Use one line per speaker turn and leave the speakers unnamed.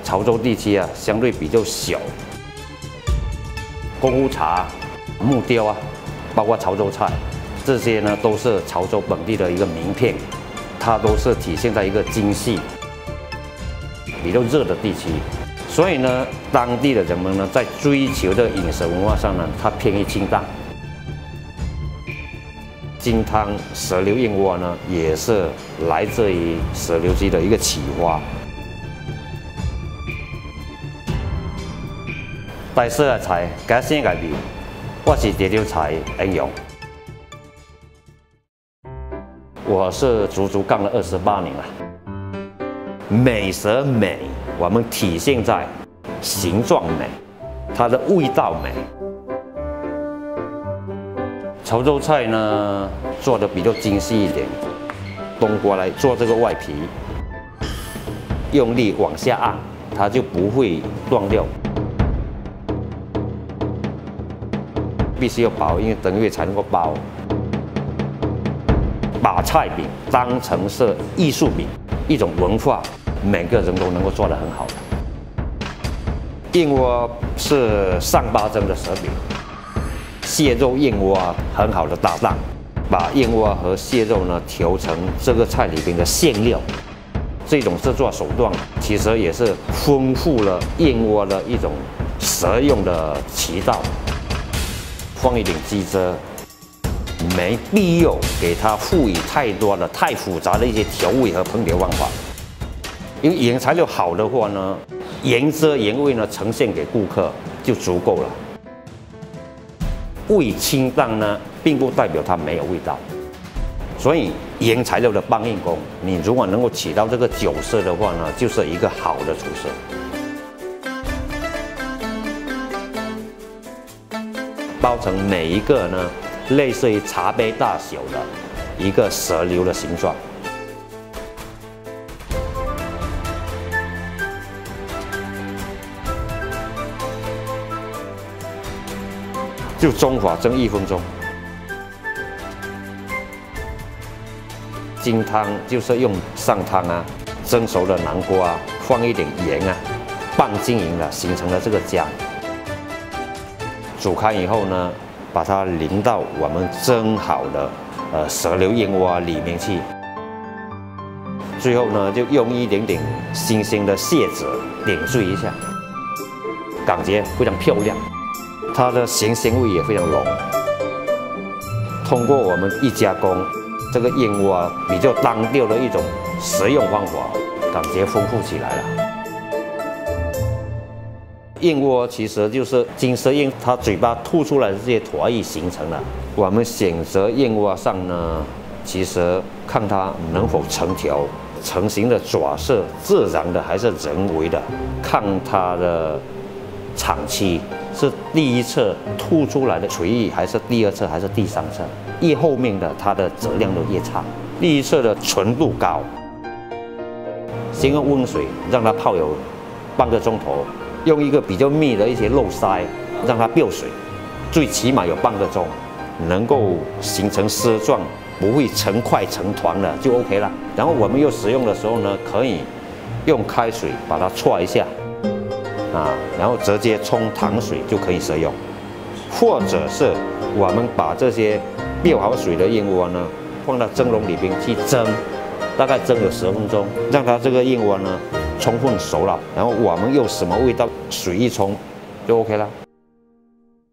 潮州地区啊，相对比较小。功夫茶、木雕啊，包括潮州菜，这些呢都是潮州本地的一个名片，它都是体现在一个精细、比较热的地区。所以呢，当地的人们呢，在追求的饮食文化上呢，它偏于清淡。金汤蛇溜燕窝呢，也是来自于蛇溜鸡的一个启发。带色的菜，加鲜的味，我是潮州菜应用。我是足足干了28年了。美蛇美，我们体现在形状美，它的味道美。潮州菜呢做的比较精细一点，冬瓜来做这个外皮，用力往下按，它就不会断掉。必须要薄，因为等月才能够包。把菜饼当成是艺术品，一种文化，每个人都能够做得很好的。燕窝是上八蒸的蛇饼，蟹肉燕窝很好的搭档，把燕窝和蟹肉呢调成这个菜里边的馅料。这种制作手段其实也是丰富了燕窝的一种食用的渠道。放一点鸡汁，没必要给它赋予太多的、太复杂的一些调味和烹调方法。因为原材料好的话呢，原汁原味呢呈现给顾客就足够了。味清淡呢，并不代表它没有味道。所以原材料的搬运工，你如果能够起到这个角色的话呢，就是一个好的厨师。包成每一个呢，类似于茶杯大小的一个蛇溜的形状。就中火蒸1分钟。金汤就是用上汤啊，蒸熟的南瓜，放一点盐啊，拌均匀了，形成了这个浆。煮开以后呢，把它淋到我们蒸好的蛇溜燕窝里面去。最后呢，就用一点点新鲜的蟹籽点缀一下，感觉非常漂亮。它的咸味也非常浓。通过我们一加工，这个燕窝比较单调的一种食用方法，感觉丰富起来了。燕窝其实就是金丝燕它嘴巴吐出来的这些唾液形成的。我们选择燕窝上呢，其实看它能否成条，成型的爪是自然的还是人为的，看它的产期是第一侧吐出来的垂液，还是第2侧，还是第3侧。越后面的它的质量都越差。第一侧的纯度高，先用温水让它泡有半个钟头。用一个比较密的一些漏筛，让它掉水，最起码有半个钟，能够形成丝状，不会成块成团的就 OK 了。然后我们又使用的时候呢，可以用开水把它搓一下，然后直接冲糖水就可以食用，或者是我们把这些吊好水的燕窝呢，放到蒸笼里边去蒸，大概蒸有10分钟，让它这个燕窝呢充分熟了，然后我们用什么味道，水一冲就 OK 了。